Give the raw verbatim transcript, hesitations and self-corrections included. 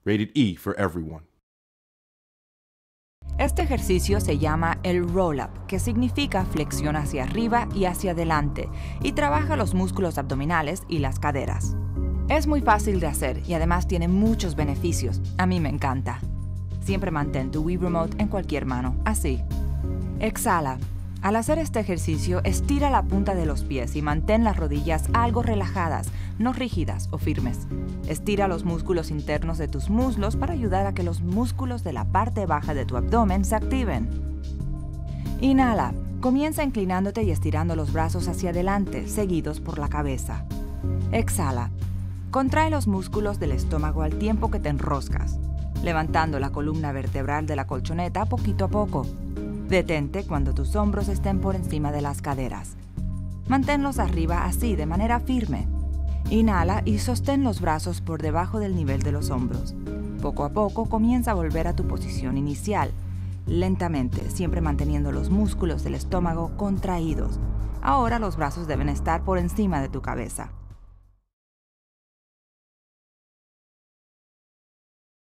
Rated E for everyone. Este ejercicio se llama el roll-up, que significa flexión hacia arriba y hacia adelante, y trabaja los músculos abdominales y las caderas. Es muy fácil de hacer y además tiene muchos beneficios. A mí me encanta. Siempre mantén tu Wii Remote en cualquier mano, así. Exhala. Al hacer este ejercicio, estira la punta de los pies y mantén las rodillas algo relajadas, no rígidas o firmes. Estira los músculos internos de tus muslos para ayudar a que los músculos de la parte baja de tu abdomen se activen. Inhala. Comienza inclinándote y estirando los brazos hacia adelante, seguidos por la cabeza. Exhala. Contrae los músculos del estómago al tiempo que te enroscas, levantando la columna vertebral de la colchoneta poquito a poco. Detente cuando tus hombros estén por encima de las caderas. Manténlos arriba así, de manera firme. Inhala y sostén los brazos por debajo del nivel de los hombros. Poco a poco comienza a volver a tu posición inicial, lentamente, siempre manteniendo los músculos del estómago contraídos. Ahora los brazos deben estar por encima de tu cabeza.